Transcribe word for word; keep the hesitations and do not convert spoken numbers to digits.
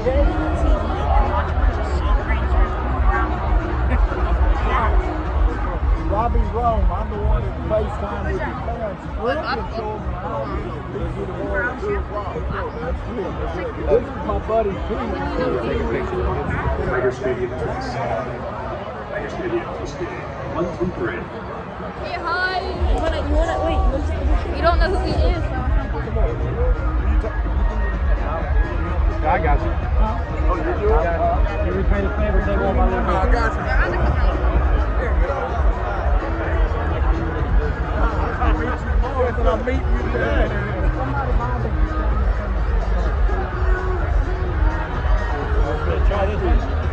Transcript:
Robbie Rome, I'm the one that FaceTime with your parents. Look at them. This is my buddy Pete. Tiger Stadium twenty-seven. Tiger Stadium twenty-seven. One through three. Hey, hi. You wanna, you wanna, wait, you don't know who he is. I got you. Oh, you do it? You repay the favor, take one of my little. I got you. I'll meet you tomorrow, and I'll meet you there. Try this one.